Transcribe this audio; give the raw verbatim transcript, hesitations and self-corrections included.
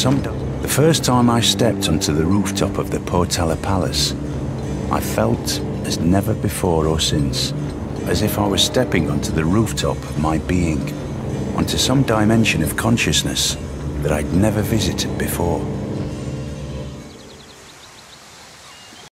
some... The first time I stepped onto the rooftop of the Potala Palace, I felt as never before or since, as if I was stepping onto the rooftop of my being, onto some dimension of consciousness that I'd never visited before.